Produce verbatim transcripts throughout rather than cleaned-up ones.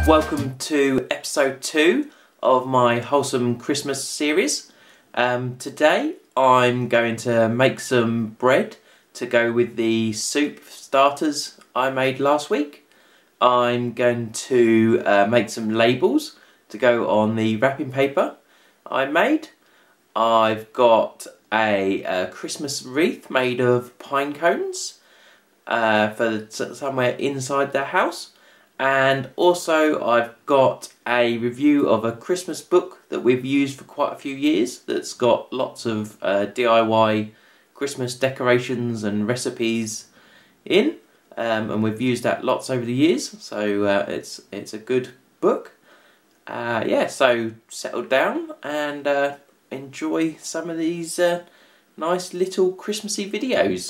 Welcome to episode two of my Wholesome Christmas series. Um, today I'm going to make some bread to go with the soup starters I made last week. I'm going to uh, make some labels to go on the wrapping paper I made. I've got a, a Christmas wreath made of pine cones uh, for somewhere inside the house. And also I've got a review of a Christmas book that we've used for quite a few years that's got lots of uh, D I Y Christmas decorations and recipes in, um, and we've used that lots over the years, so uh, it's it's a good book. Uh, yeah, so settle down and uh, enjoy some of these uh, nice little Christmassy videos.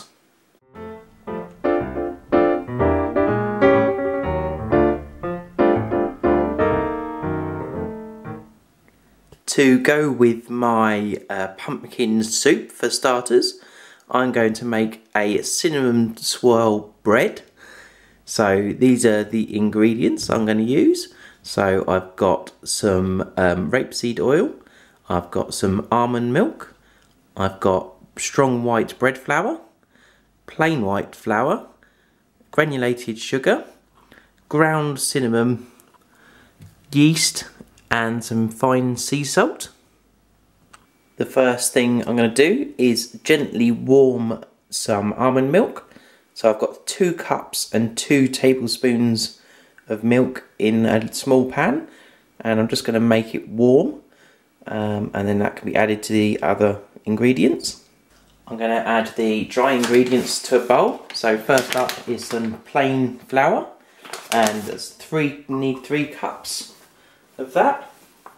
To go with my uh, pumpkin soup for starters, I'm going to make a cinnamon swirl bread. So these are the ingredients I'm going to use. So I've got some um, rapeseed oil, I've got some almond milk, I've got strong white bread flour, plain white flour, granulated sugar, ground cinnamon, yeast, and some fine sea salt. The first thing I'm going to do is gently warm some almond milk. So I've got two cups and two tablespoons of milk in a small pan, and I'm just going to make it warm, um, and then that can be added to the other ingredients. I'm going to add the dry ingredients to a bowl. So first up is some plain flour, and that's three, you need three cups of that.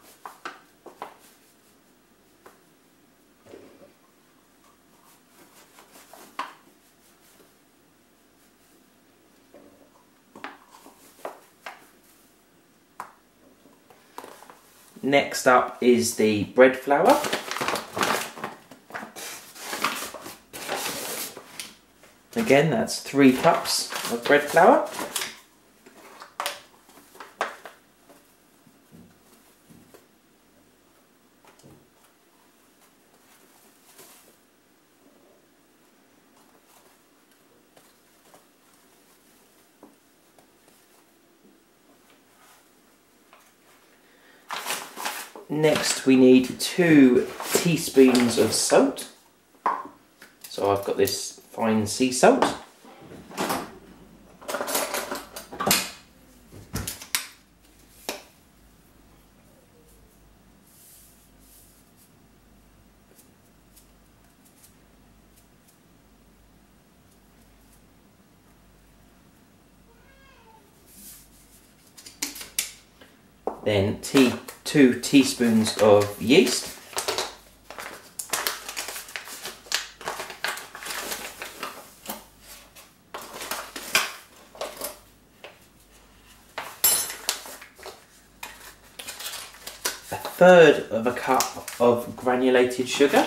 Next up is the bread flour. Again, that's three cups of bread flour. Next we need two teaspoons of salt. So I've got this fine sea salt. Then tea, two teaspoons of yeast. A third of a cup of granulated sugar.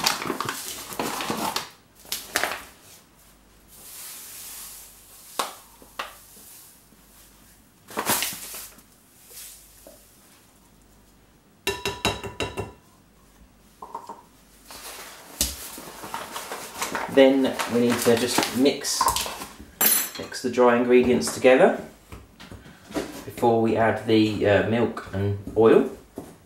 Then we need to just mix, mix the dry ingredients together before we add the uh, milk and oil.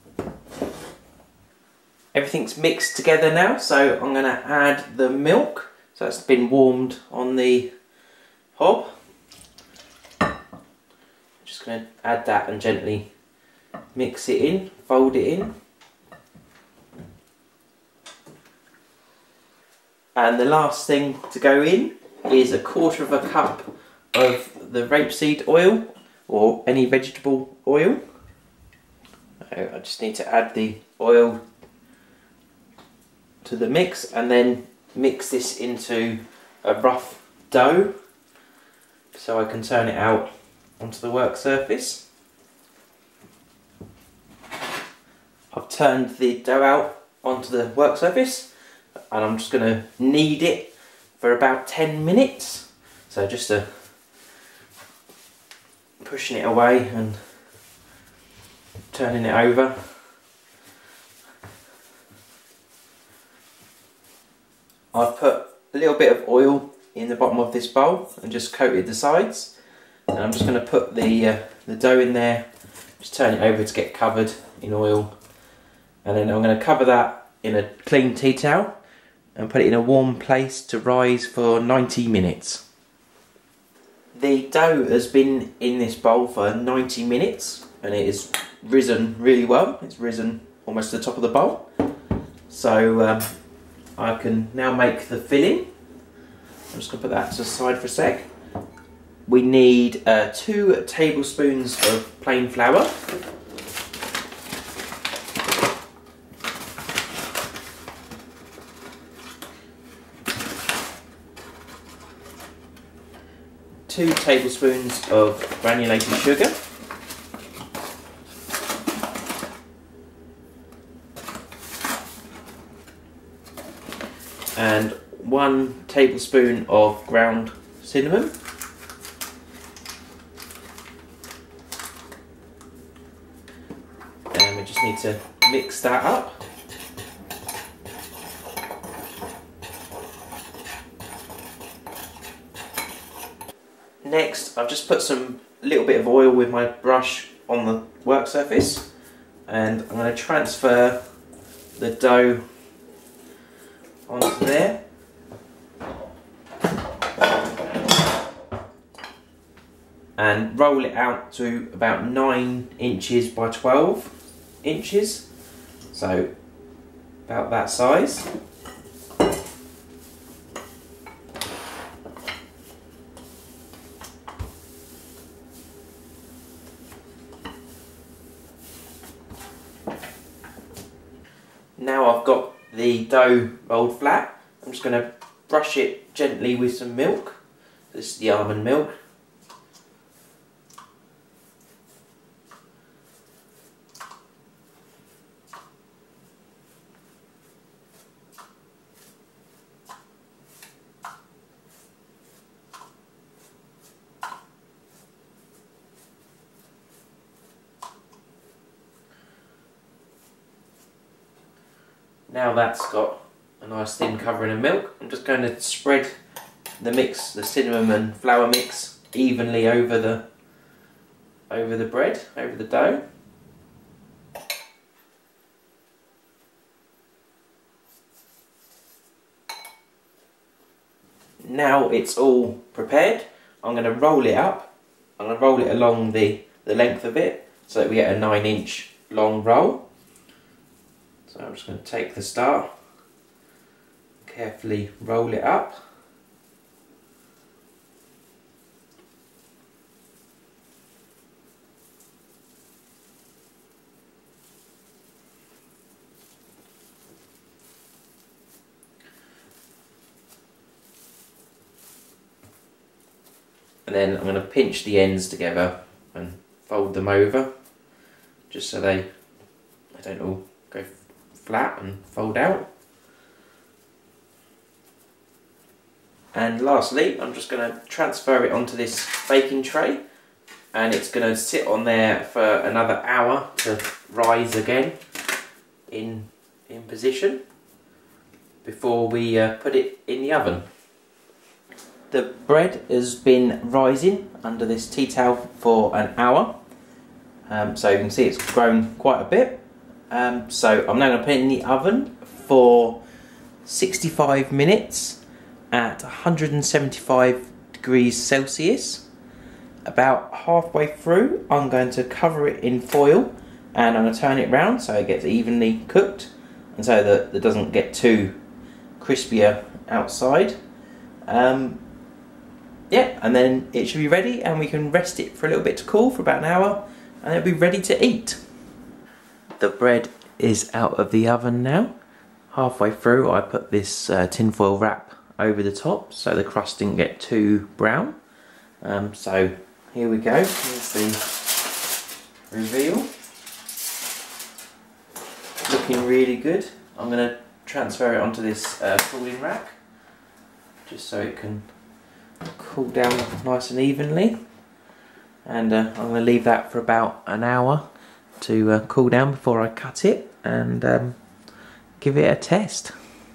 Everything's mixed together now, so I'm going to add the milk. So that's been warmed on the hob. Just going to add that and gently mix it in, fold it in. And the last thing to go in is a quarter of a cup of the rapeseed oil or any vegetable oil. So I just need to add the oil to the mix and then mix this into a rough dough so I can turn it out onto the work surface. I've turned the dough out onto the work surface, and I'm just going to knead it for about ten minutes. So just uh, pushing it away and turning it over. I've put a little bit of oil in the bottom of this bowl and just coated the sides. And I'm just going to put the, uh, the dough in there, just turn it over to get covered in oil. And then I'm going to cover that in a clean tea towel and put it in a warm place to rise for ninety minutes. The dough has been in this bowl for ninety minutes and it has risen really well. It's risen almost to the top of the bowl. So um, I can now make the filling. I'm just going to put that to the side for a sec. We need uh, two tablespoons of plain flour. Two tablespoons of granulated sugar. And one tablespoon of ground cinnamon. And we just need to mix that up. Next, I've just put some little bit of oil with my brush on the work surface, and I'm going to transfer the dough onto there. And roll it out to about nine inches by twelve inches, so about that size. Now I've got the dough rolled flat, I'm just going to brush it gently with some milk. This is the almond milk. Now that's got a nice thin covering of milk, I'm just going to spread the mix, the cinnamon and flour mix, evenly over the over the bread, over the dough. Now it's all prepared, I'm going to roll it up. I'm going to roll it along the, the length of it so that we get a nine inch long roll. So I'm just going to take the star, carefully roll it up. And then I'm going to pinch the ends together and fold them over, just so they, they don't all go flat and fold out. And lastly, I'm just going to transfer it onto this baking tray, and it's going to sit on there for another hour to rise again in, in position before we uh, put it in the oven. The bread has been rising under this tea towel for an hour, um, so you can see it's grown quite a bit. Um, so I'm now going to put it in the oven for sixty-five minutes at one hundred seventy-five degrees Celsius. About halfway through, I'm going to cover it in foil and I'm going to turn it round so it gets evenly cooked and so that it doesn't get too crispier outside. Um, yeah, and then it should be ready and we can rest it for a little bit to cool for about an hour and it'll be ready to eat. The bread is out of the oven now. Halfway through I put this uh, tinfoil wrap over the top so the crust didn't get too brown. Um, so here we go, here's the reveal. Looking really good. I'm going to transfer it onto this uh, cooling rack just so it can cool down nice and evenly. And uh, I'm going to leave that for about an hour to uh, cool down before I cut it and um, give it a test.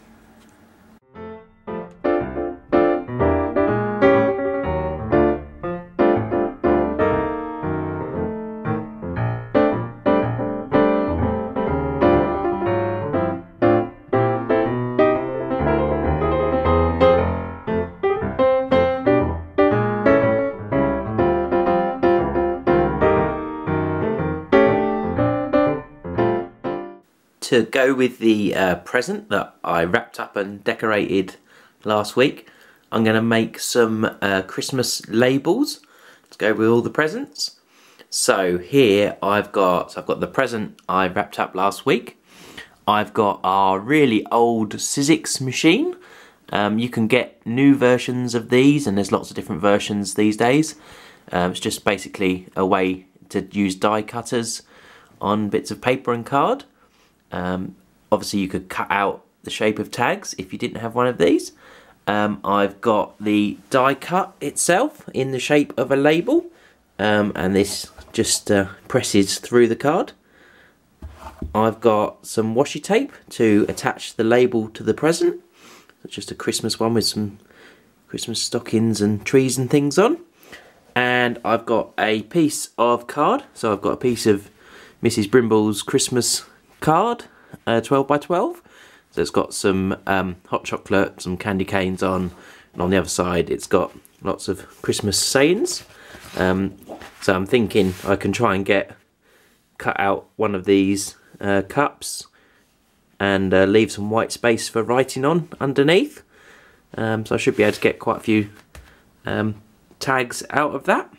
To go with the uh, present that I wrapped up and decorated last week, I'm going to make some uh, Christmas labels to go with all the presents. So here I've got I've got the present I wrapped up last week. I've got our really old Sizzix machine. Um, you can get new versions of these, and there's lots of different versions these days. Um, it's just basically a way to use die cutters on bits of paper and card. Um, obviously you could cut out the shape of tags if you didn't have one of these. Um, I've got the die cut itself in the shape of a label, um, and this just uh, presses through the card. I've got some washi tape to attach the label to the present. It's just a Christmas one with some Christmas stockings and trees and things on. And I've got a piece of card, so I've got a piece of Missus Brimble's Christmas card, uh, twelve by twelve. So it's got some um, hot chocolate, some candy canes on, and on the other side it's got lots of Christmas sayings. Um, so I'm thinking I can try and get cut out one of these uh, cups and uh, leave some white space for writing on underneath. Um, so I should be able to get quite a few um, tags out of that.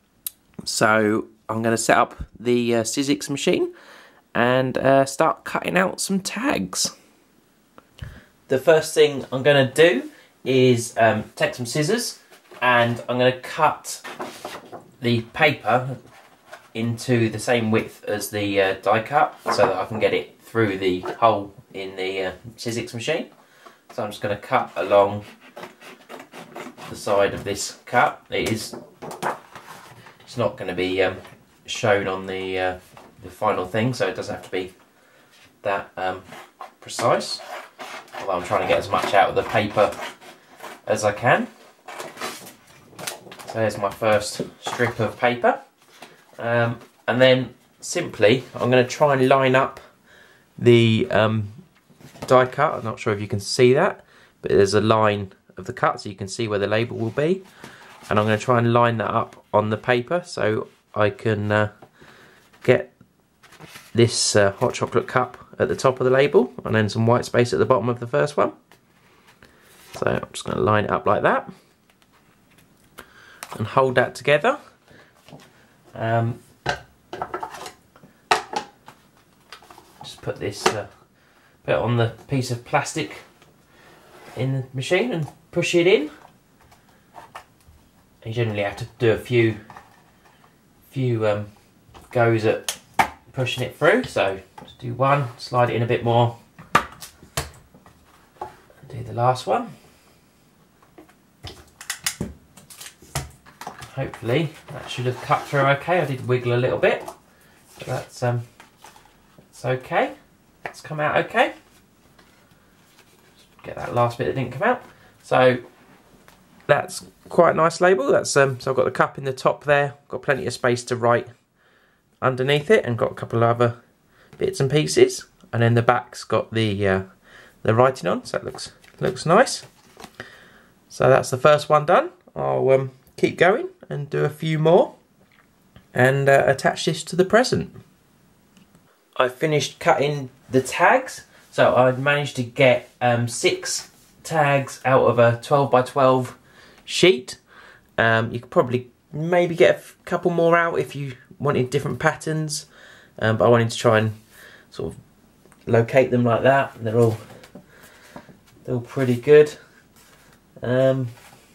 So I'm going to set up the uh, Sizzix machine and uh, start cutting out some tags. The first thing I'm going to do is um, take some scissors, and I'm going to cut the paper into the same width as the uh, die cut so that I can get it through the hole in the uh, Sizzix machine. So I'm just going to cut along the side of this cut. It is, it's not going to be um, shown on the uh, the final thing, so it doesn't have to be that um, precise, although I'm trying to get as much out of the paper as I can. So there's my first strip of paper, um, and then simply I'm going to try and line up the um, die cut. I'm not sure if you can see that, but there's a line of the cut so you can see where the label will be, and I'm going to try and line that up on the paper so I can uh, get this uh, hot chocolate cup at the top of the label and then some white space at the bottom of the first one. So I'm just going to line it up like that and hold that together. Um, just put this uh, put it on the piece of plastic in the machine and push it in. You generally have to do a few few um, goes at pushing it through, so just do one, slide it in a bit more, and do the last one. Hopefully that should have cut through okay. I did wiggle a little bit, but that's um that's okay. It's come out okay. Just get that last bit that didn't come out. So that's quite a nice label. That's um so I've got the cup in the top there, got plenty of space to write underneath it, and got a couple of other bits and pieces, and then the back's got the uh, the writing on, so it looks looks nice. So that's the first one done. I'll um, keep going and do a few more and uh, attach this to the present. I finished cutting the tags, so I've managed to get um, six tags out of a twelve by twelve sheet. Um, you could probably maybe get a couple more out if you wanted different patterns, um, but I wanted to try and sort of locate them like that. They're all they're all pretty good. Um,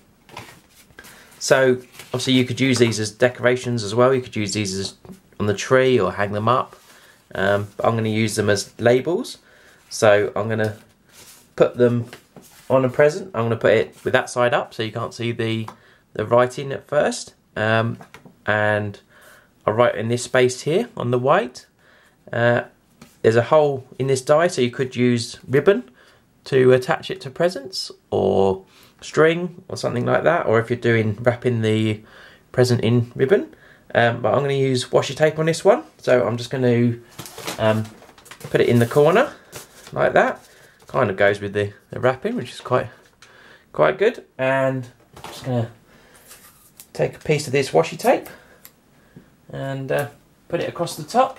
so obviously you could use these as decorations as well. You could use these as on the tree or hang them up. Um, but I'm going to use them as labels. So I'm going to put them on a present. I'm going to put it with that side up so you can't see the the writing at first. Um, and I'll write in this space here on the white, Uh, there's a hole in this die, so you could use ribbon to attach it to presents, or string or something like that, or if you're doing wrapping the present in ribbon. Um, but I'm going to use washi tape on this one, so I'm just going to um, put it in the corner like that. Kind of goes with the, the wrapping, which is quite quite good. And I'm just going to take a piece of this washi tape and uh, put it across the top.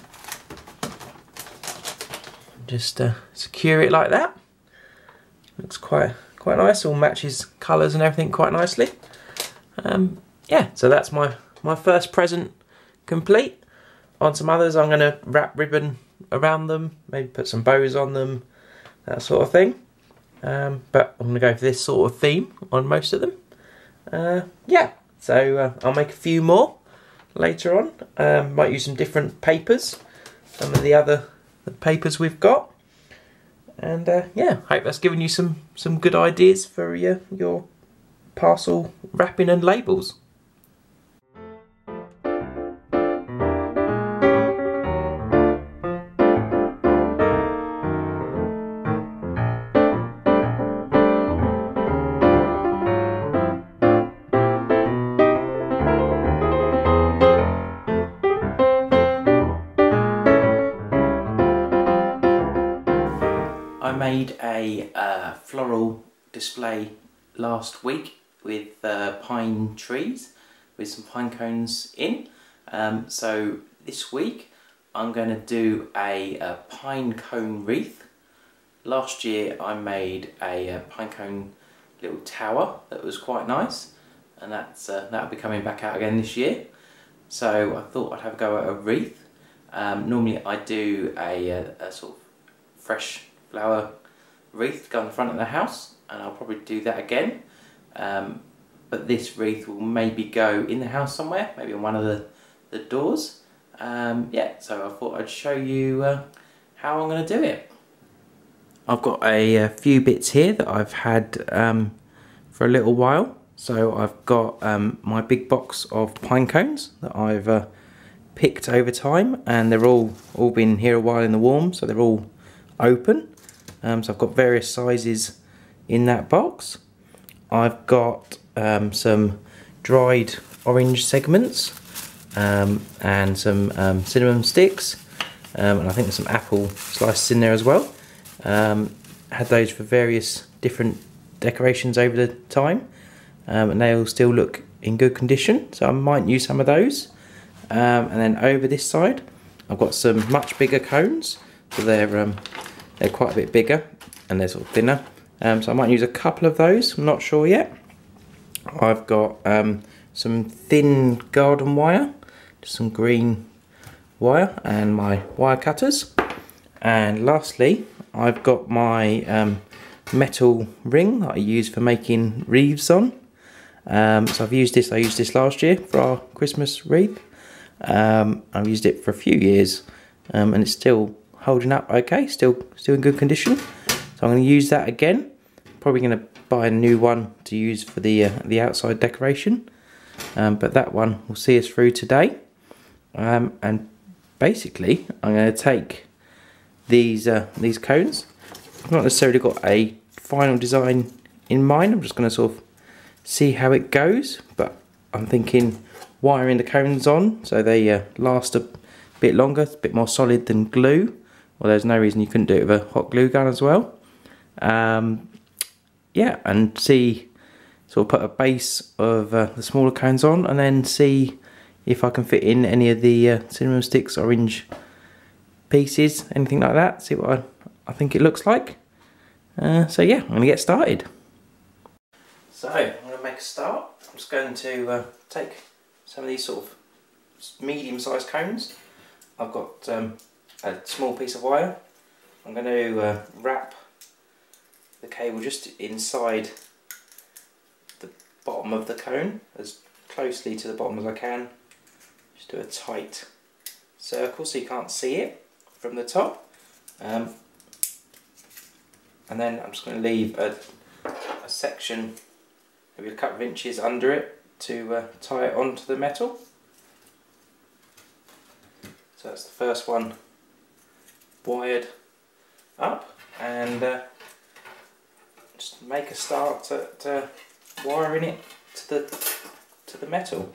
Just uh, secure it like that. Looks quite quite nice. All matches colours and everything quite nicely. Um, yeah, so that's my my first present complete. On some others, I'm going to wrap ribbon around them, maybe put some bows on them, that sort of thing. Um, but I'm going to go for this sort of theme on most of them. Uh, yeah, so uh, I'll make a few more later on. Um, might use some different papers, some of the other the papers we've got. And uh, yeah, hope that's given you some, some good ideas for your, your parcel wrapping and labels. I made a uh, floral display last week with uh, pine trees with some pine cones in. Um, so this week I'm going to do a, a pine cone wreath. Last year I made a, a pine cone little tower that was quite nice, and that's uh, that'll be coming back out again this year. So I thought I'd have a go at a wreath. Um, normally I do a, a, a sort of fresh flower wreath to go on the front of the house, and I'll probably do that again. Um, but this wreath will maybe go in the house somewhere, maybe on one of the, the doors. Um, yeah, so I thought I'd show you uh, how I'm going to do it. I've got a, a few bits here that I've had um, for a little while. So I've got um, my big box of pine cones that I've uh, picked over time, and they're all, all been here a while in the warm, so they're all open. Um, so I've got various sizes in that box. I've got um, some dried orange segments um, and some um, cinnamon sticks, um, and I think there's some apple slices in there as well. Um, had those for various different decorations over the time, um, and they all still look in good condition, so I might use some of those. Um, and then over this side I've got some much bigger cones, so they're um, they're quite a bit bigger and they're sort of thinner, um, so I might use a couple of those, I'm not sure yet. I've got um, some thin garden wire, just some green wire, and my wire cutters. And lastly I've got my um, metal ring that I use for making wreaths on. Um, so I've used this, I used this last year for our Christmas wreath. Um, I've used it for a few years um, and it's still holding up okay, still still in good condition. So I'm going to use that again. Probably going to buy a new one to use for the uh, the outside decoration. Um, but that one will see us through today. Um, and basically I'm going to take these uh, these cones. I've not necessarily got a final design in mind. I'm just going to sort of see how it goes. But I'm thinking wiring the cones on so they uh, last a bit longer, a bit more solid than glue. Well, there's no reason you couldn't do it with a hot glue gun as well. Um, yeah, and see, sort of put a base of uh, the smaller cones on, and then see if I can fit in any of the uh, cinnamon sticks, orange pieces, anything like that. See what I, I think it looks like. Uh, so yeah, I'm going to get started. So I'm going to make a start. I'm just going to uh, take some of these sort of medium-sized cones. I've got um, a small piece of wire. I'm going to uh, wrap the cable just inside the bottom of the cone, as closely to the bottom as I can. Just do a tight circle so you can't see it from the top. Um, and then I'm just going to leave a, a section, maybe a couple of inches under it, to uh, tie it onto the metal. So that's the first one wired up, and uh, just make a start at uh, wiring it to the to the metal.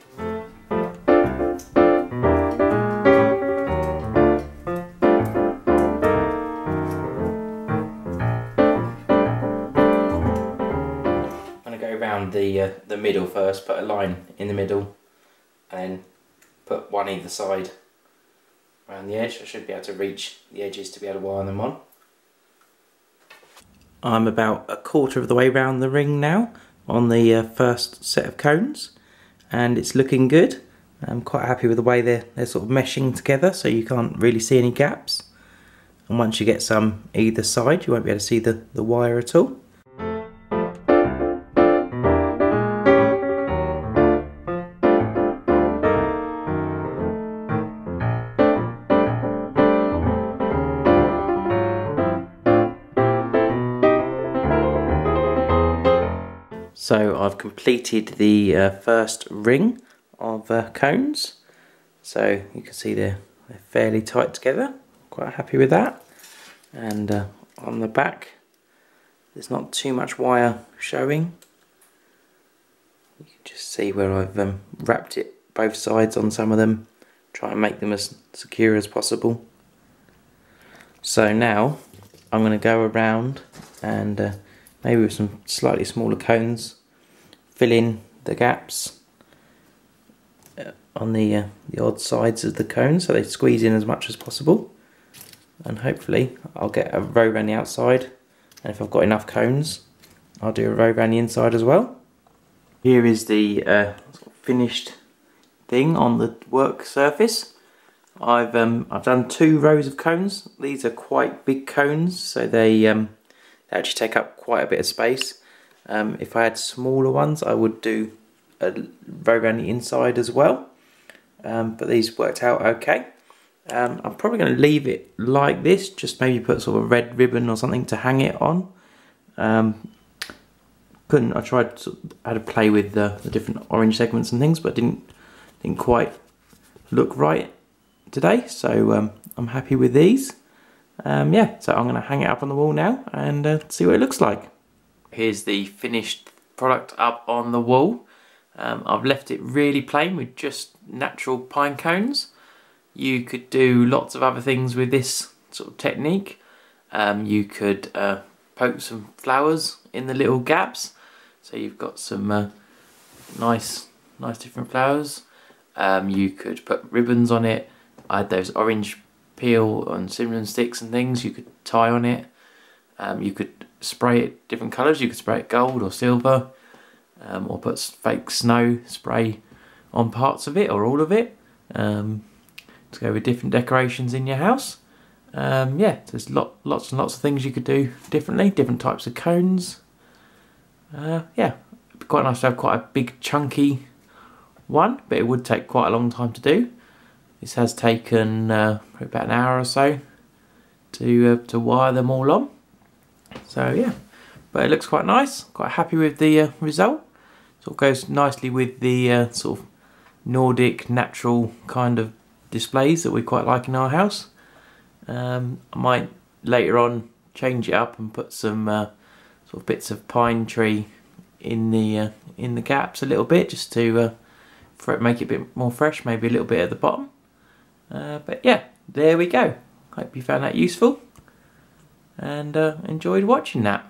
Around the uh, the middle first, put a line in the middle, and then put one either side around the edge. I should be able to reach the edges to be able to wire them on. I'm about a quarter of the way round the ring now on the uh, first set of cones, and it's looking good. I'm quite happy with the way they're, they're sort of meshing together, so you can't really see any gaps. And once you get some either side, you won't be able to see the, the wire at all. So I've completed the uh, first ring of uh, cones, so you can see they're, they're fairly tight together. Quite happy with that. And uh, on the back there's not too much wire showing. You can just see where I've um, wrapped it both sides on some of them, try and make them as secure as possible. So now I'm going to go around and uh, maybe with some slightly smaller cones, fill in the gaps on the, uh, the odd sides of the cone so they squeeze in as much as possible. And hopefully I'll get a row around the outside, and if I've got enough cones I'll do a row around the inside as well. Here is the uh, finished thing on the work surface. I've um, I've done two rows of cones. These are quite big cones, so they um, They actually take up quite a bit of space. Um, if I had smaller ones I would do a row around the inside as well, um, but these worked out okay. Um, I'm probably going to leave it like this, just maybe put sort of a red ribbon or something to hang it on. Um, couldn't I tried to, I had to play with the, the different orange segments and things, but didn't didn't quite look right today. So um, I'm happy with these. Um, yeah, so I'm going to hang it up on the wall now and uh, see what it looks like. Here's the finished product up on the wall. Um, I've left it really plain with just natural pine cones. You could do lots of other things with this sort of technique. Um, you could uh, poke some flowers in the little gaps, so you've got some uh, nice, nice different flowers. Um, you could put ribbons on it. I had those orange peel and cinnamon sticks and things you could tie on it. Um, you could spray it different colours. You could spray it gold or silver, um, or put fake snow spray on parts of it or all of it, um, to go with different decorations in your house. Um, yeah, there's lot, lots and lots of things you could do differently, different types of cones. Uh, yeah, it'd be quite nice to have quite a big chunky one, but it would take quite a long time to do. This has taken uh, probably about an hour or so to uh, to wire them all on. So yeah, but it looks quite nice. Quite happy with the uh, result. Sort of goes nicely with the uh, sort of Nordic natural kind of displays that we quite like in our house. Um, I might later on change it up and put some uh, sort of bits of pine tree in the uh, in the gaps a little bit, just to uh, for it make it a bit more fresh. Maybe a little bit at the bottom. Uh, but yeah, there we go. Hope you found that useful and uh, enjoyed watching that.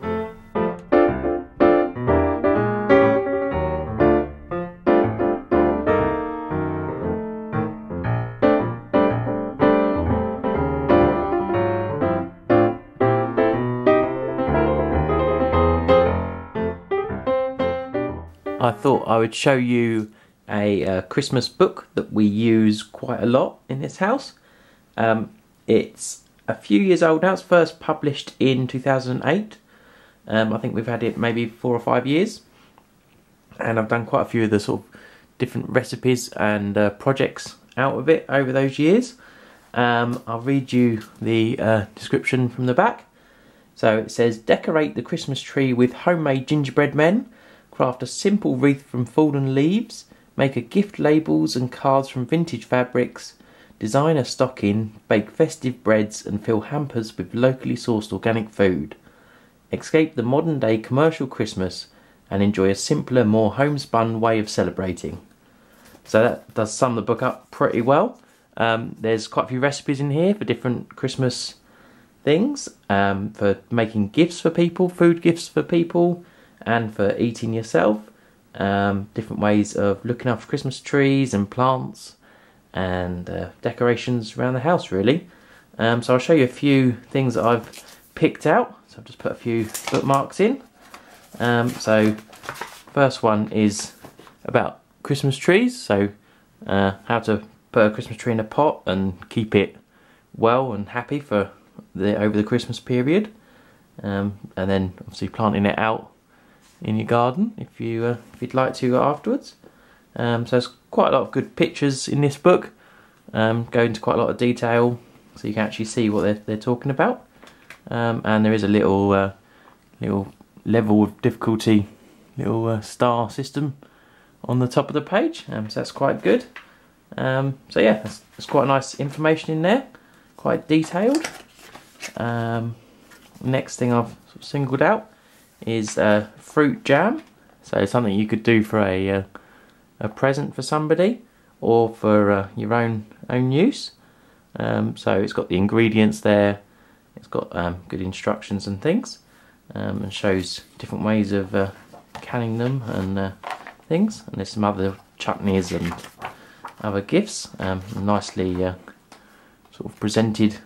I thought I would show you a uh, Christmas book that we use quite a lot in this house. Um, it's a few years old now. It's first published in two thousand eight. Um, I think we've had it maybe four or five years. And I've done quite a few of the sort of different recipes and uh, projects out of it over those years. Um, I'll read you the uh, description from the back. So it says, decorate the Christmas tree with homemade gingerbread men. Craft a simple wreath from fallen leaves. Make a gift labels and cards from vintage fabrics. Design a stocking, bake festive breads and fill hampers with locally sourced organic food. Escape the modern day commercial Christmas and enjoy a simpler, more homespun way of celebrating. So that does sum the book up pretty well. Um, there's quite a few recipes in here for different Christmas things, um, for making gifts for people, food gifts for people, and for eating yourself. Um, different ways of looking after Christmas trees and plants and uh, decorations around the house, really. Um, so I'll show you a few things that I've picked out. So I've just put a few bookmarks in. Um, so first one is about Christmas trees. So uh, how to put a Christmas tree in a pot and keep it well and happy for the over the Christmas period. Um, and then obviously planting it out in your garden if you uh, if you'd like to afterwards. Um, so there's quite a lot of good pictures in this book, um, go into quite a lot of detail so you can actually see what they're, they're talking about. Um, and there is a little uh, little level of difficulty, little uh, star system on the top of the page, um, so that's quite good. Um, so yeah, there's, there's quite nice information in there, quite detailed. Um, next thing I've sort of singled out is uh, fruit jam. So something you could do for a uh, a present for somebody or for uh, your own own use. Um, so it's got the ingredients there. It's got um, good instructions and things, um, and shows different ways of uh, canning them and uh, things. And there's some other chutneys and other gifts, um, nicely uh, sort of presented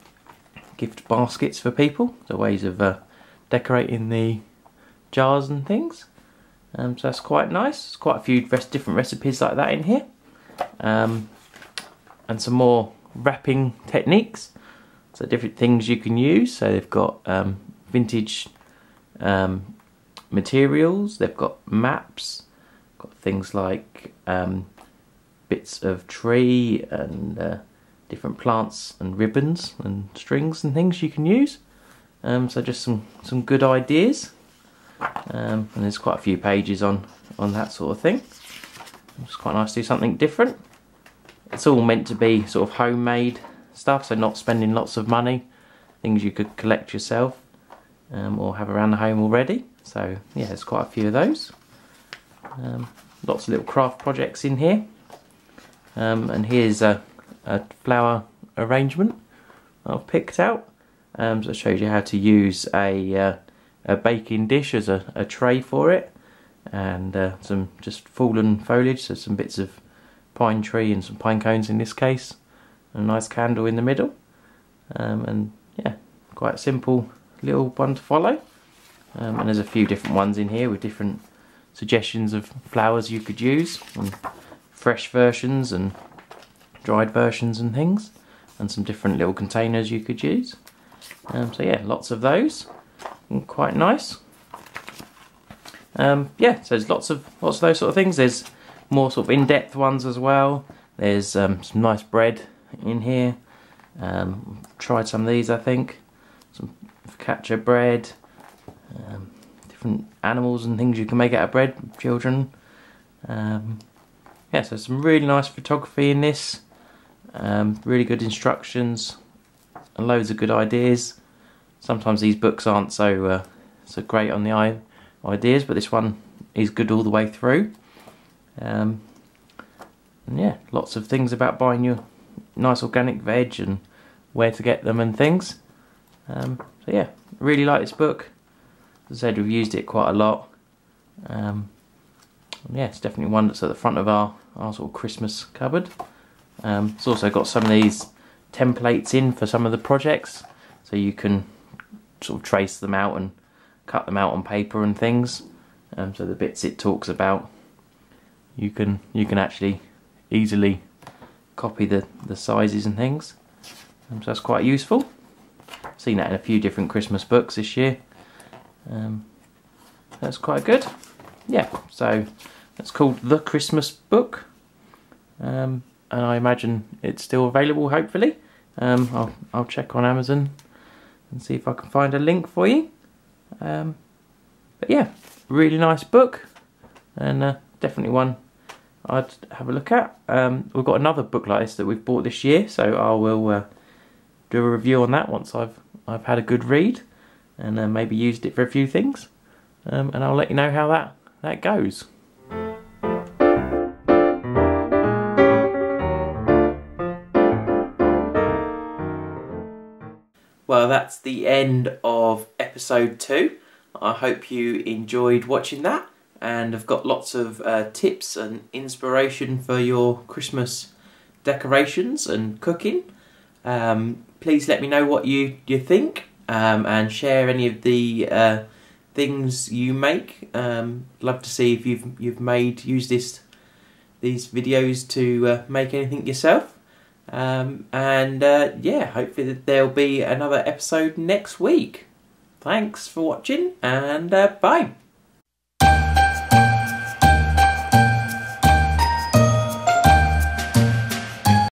gift baskets for people. So ways of uh, decorating the jars and things. Um, so that's quite nice. There's quite a few different recipes like that in here, um, and some more wrapping techniques. So different things you can use. So they've got um, vintage um, materials. They've got maps. Got things like um, bits of tree and uh, different plants and ribbons and strings and things you can use. Um, so just some some good ideas. Um, and there's quite a few pages on on that sort of thing. It's quite nice to do something different. It's all meant to be sort of homemade stuff, so not spending lots of money, things you could collect yourself um, or have around the home already. So yeah, there's quite a few of those. Um, lots of little craft projects in here. Um, and here's a, a flower arrangement I've picked out. Um, so it shows you how to use a uh, a baking dish as a, a tray for it, and uh, some just fallen foliage, so some bits of pine tree and some pine cones in this case, and a nice candle in the middle, um, and yeah, quite a simple little one to follow. Um, and there's a few different ones in here with different suggestions of flowers you could use, and fresh versions and dried versions and things, and some different little containers you could use. Um, so yeah, lots of those. Quite nice. Um, yeah, so there's lots of lots of those sort of things. There's more sort of in-depth ones as well. There's um, some nice bread in here. Um, tried some of these, I think. Some focaccia bread. Um, different animals and things you can make out of bread with children. Um, yeah, so some really nice photography in this. Um, really good instructions and loads of good ideas. Sometimes these books aren't so uh, so great on the eye ideas, but this one is good all the way through. Um, and yeah, lots of things about buying your nice organic veg and where to get them and things. Um, so yeah, really like this book. As I said, we've used it quite a lot. Um, yeah, it's definitely one that's at the front of our, our sort of Christmas cupboard. Um, it's also got some of these templates in for some of the projects, so you can sort of trace them out and cut them out on paper and things. Um, so the bits it talks about, you can you can actually easily copy the the sizes and things. Um, so that's quite useful. I've seen that in a few different Christmas books this year. Um, that's quite good. Yeah, so it's called The Christmas Book, um, and I imagine it's still available. Hopefully, um, I'll I'll check on Amazon and see if I can find a link for you. Um, but yeah, really nice book, and uh, definitely one I'd have a look at. Um, we've got another book like this that we've bought this year, so I will uh, do a review on that once I've I've had a good read and uh, maybe used it for a few things, um, and I'll let you know how that that goes. Well, that's the end of episode two. I hope you enjoyed watching that and have got lots of uh, tips and inspiration for your Christmas decorations and cooking. Um, please let me know what you, you think, um, and share any of the uh, things you make. Um, love to see if you've you've made use this these videos to uh, make anything yourself. Um, and uh, yeah, hopefully there'll be another episode next week. Thanks for watching, and uh, bye.